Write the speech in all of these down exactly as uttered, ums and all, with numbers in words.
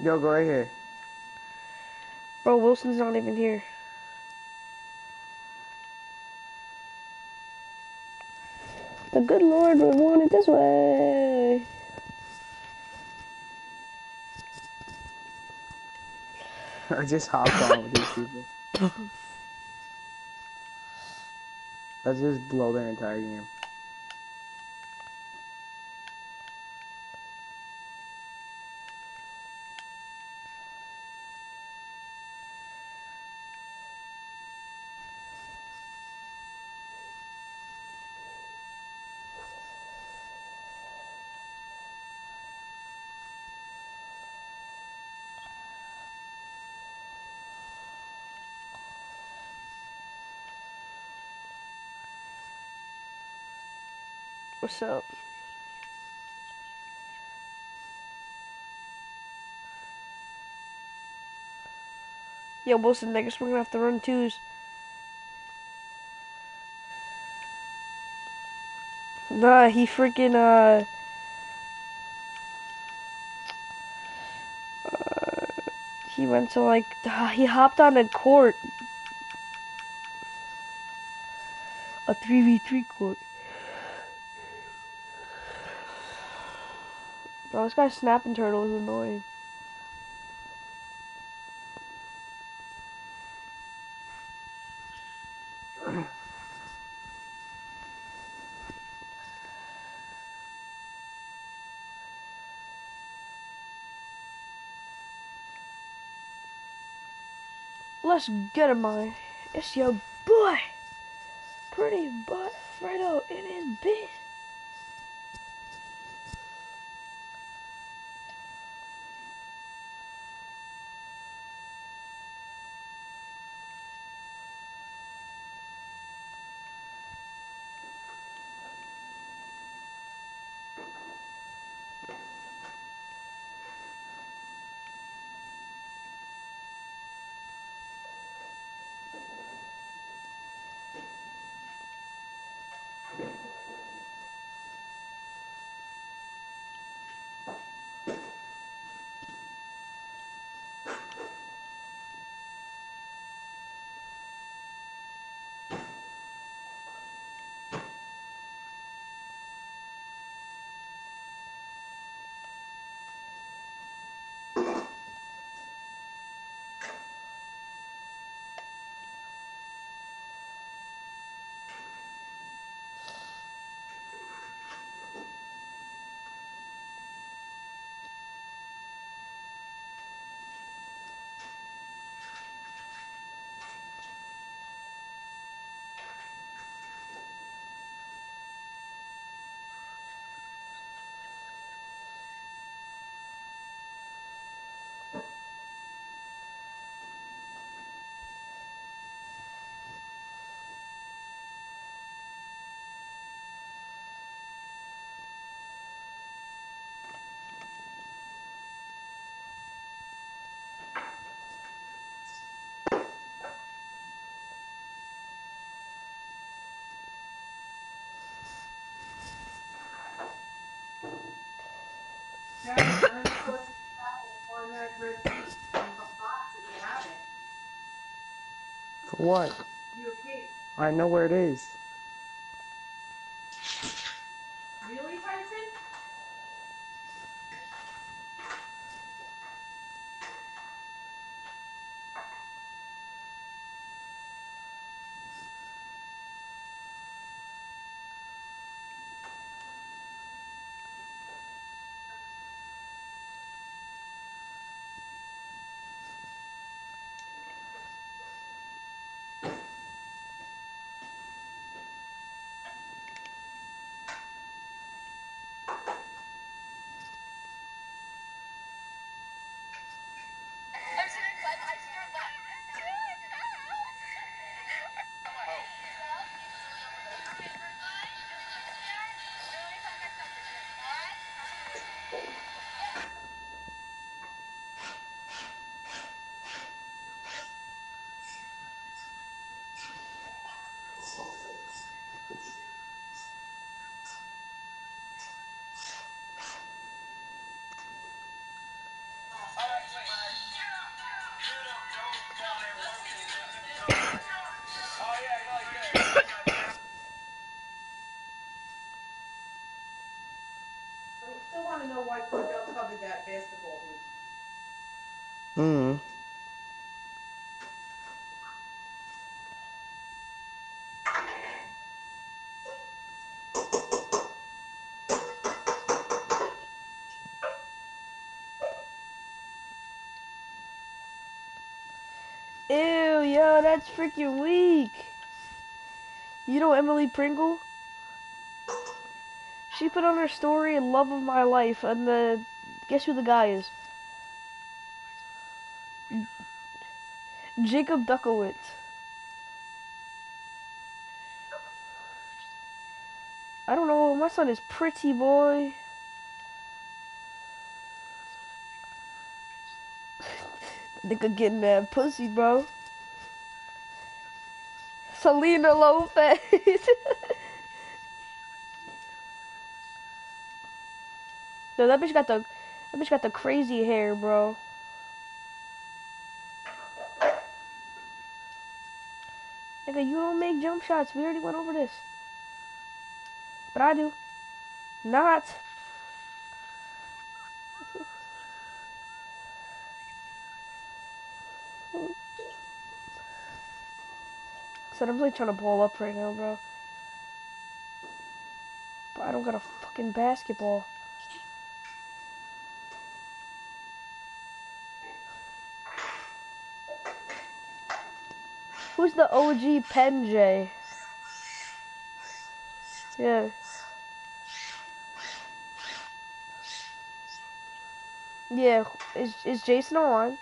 Yo, go right here. Bro, Wilson's not even here. The good Lord would want it this way. I just hopped on with these people. Let's just blow the entire game. What's up? Yo, Wilson, I guess we're gonna have to run twos. Nah, he freaking, uh... uh he went to, like, he hopped on a court. A three v three court. Bro, this guy's snapping turtle is annoying. Let's get him, man. It's your boy. Pretty butt Fredo in his bitch. For what? I know where it is. Really, Tyson? still want to know why Cordell covered that basketball hoop. Hmm. Ew, yo, that's freaking weak. You know Emily Pringle? She put on her story "Love of My Life," and the guess who the guy is? Jacob Duckowitz. I don't know. My son is pretty boy. Nigga getting that pussy, bro. Selena Lopez. No, that bitch got the that bitch got the crazy hair, bro. Nigga, you don't make jump shots. We already went over this. But I do. Not. So I'm really trying to ball up right now, bro. But I don't got a fucking basketball. Who's the O G Pen J? Yeah. Yeah. Is is Jason online?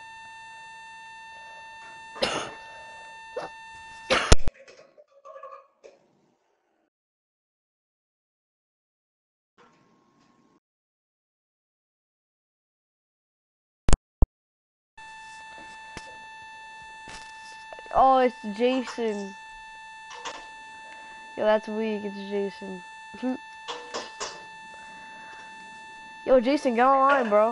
Oh, it's Jason. Yo, that's weak. It's Jason. Yo, Jason, get online, bro.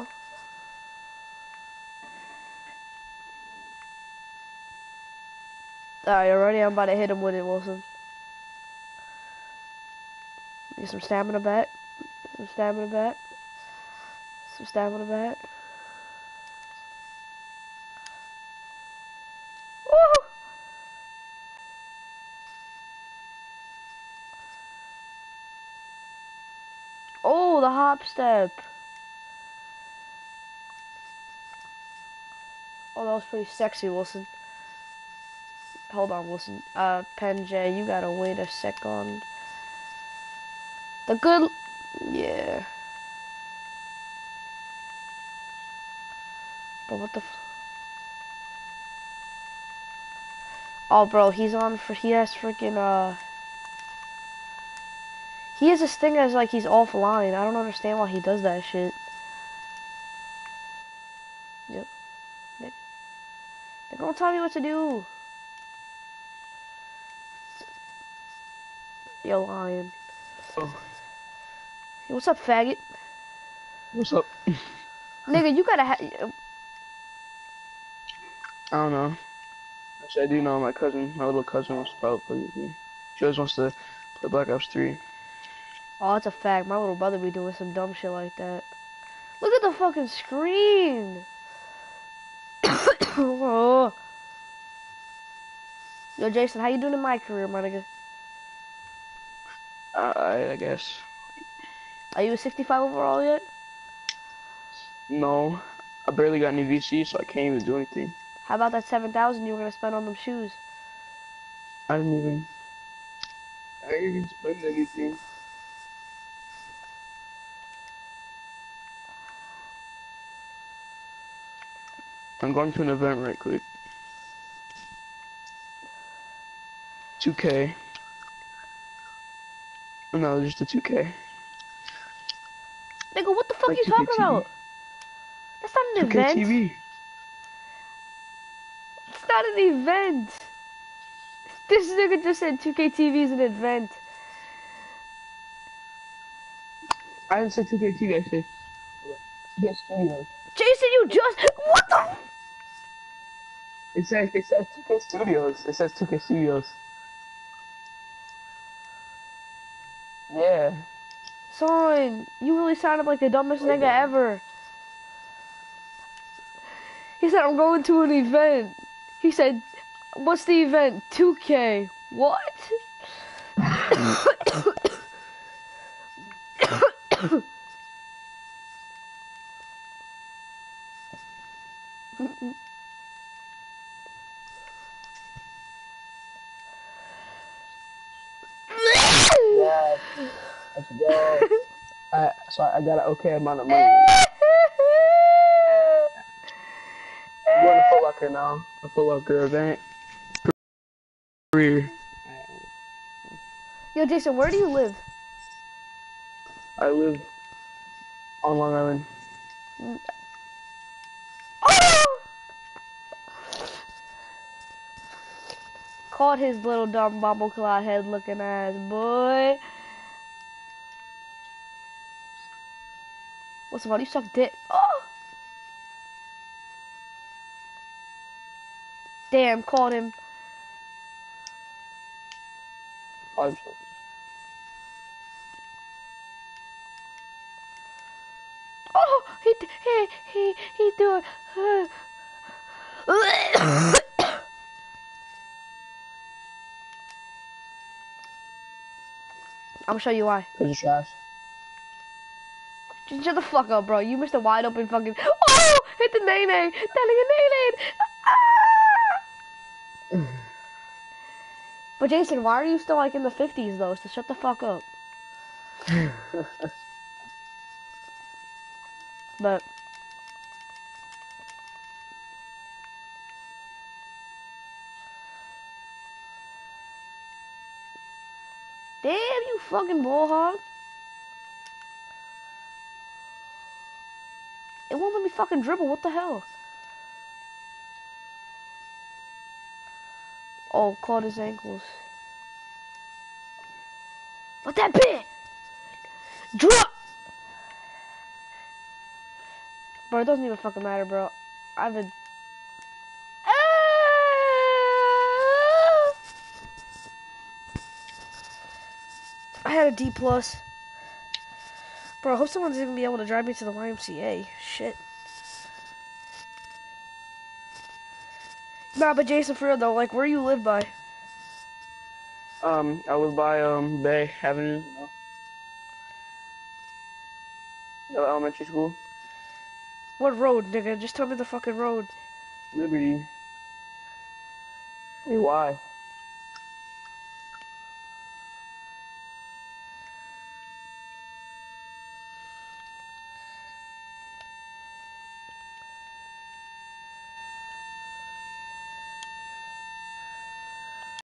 Alright, you ready? I'm about to hit him with it, Wilson. Get some stamina back. Some stamina back. Some stamina back. Woo! Oh, the hop step. Oh, that was pretty sexy, Wilson. Hold on, Wilson. Uh, Pen J, you gotta wait a second. The good... Yeah. But what the f... Oh, bro, he's on for... He has freaking, uh... He has this thing as, like, he's offline. I don't understand why he does that shit. Yep. They, they don't tell me what to do. Yo, lion. Oh, Yo, what's up, faggot? what's up? Nigga, you gotta ha... I don't know. Actually, I do know my cousin, my little cousin wants to probably play with me. She always wants to play Black Ops three. Oh, that's a fact. My little brother be doing some dumb shit like that. Look at the fucking screen! Oh. Yo, Jason, how you doing in my career, my nigga? I, I guess. Are you a sixty-five overall yet? No, I barely got any V C, so I can't even do anything. How about that seven thousand you were gonna spend on them shoes? I didn't even, I didn't even spend anything. I'm going to an event right quick. two K. No, just a two K. Nigga, what the fuck Like you talking two K T V. about? That's not an two K event. T V. It's not an event. This nigga just said two K T V is an event. I didn't say two K T V, I said two K Studios. Jason, you just... What the... It says, it says two K Studios. It says two K Studios. Yeah. Son, you really sounded like the dumbest nigga ever. He said, I'm going to an event. He said, what's the event? two K. What? Yeah. Let's go. I, so I got an okay amount of money. I'm going to Foot Locker now. A Foot Locker event. Career. Yo, Jason, where do you live? I live on Long Island. Oh! Caught his little dumb bubble cloud head looking ass, boy. What's the matter? You suck dick. Oh! Damn, caught him. I'm sorry. Oh, he he he he threw it. I'm gonna show you why. Cause you're trash. Just shut the fuck up, bro. You missed a wide open fucking. Oh, hit the nay nay. That nigga nay nay. But Jason, why are you still like in the fifties though? So shut the fuck up. But damn, you fucking ball hog. It won't let me fucking dribble. What the hell? Oh, caught his ankles. What that bit? Drop. Bro, it doesn't even fucking matter, bro. I've been. Ah! I had a D plus. Bro, I hope someone's gonna be able to drive me to the Y M C A. Shit. Nah, but Jason, for real though, like, where you live by? Um, I live by um Bay Avenue. No. No elementary school. What road, nigga? Just tell me the fucking road. Liberty. Hey, why?